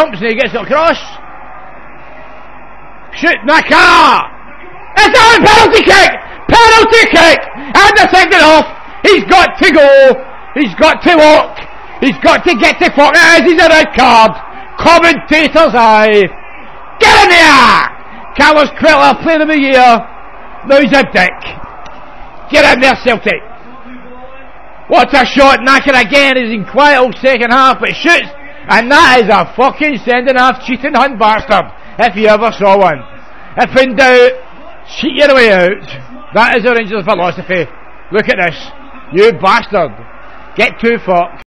jumps and he gets it across. Shoot, Naka! It's a penalty kick! Penalty kick! And the send it off! He's got to go! He's got to walk! He's got to get to fuck! As he's a red card! Commentator's eye! Get in there! Carlos Cuellar, player of the year! Now he's a dick! Get in there, Celtic! What a shot! Naka again is in quiet old second half, but shoots! And that is a fucking sending off cheating hunt bastard, if you ever saw one. If in doubt, cheat your way out. That is the Rangers philosophy. Look at this. You bastard. Get too fucked.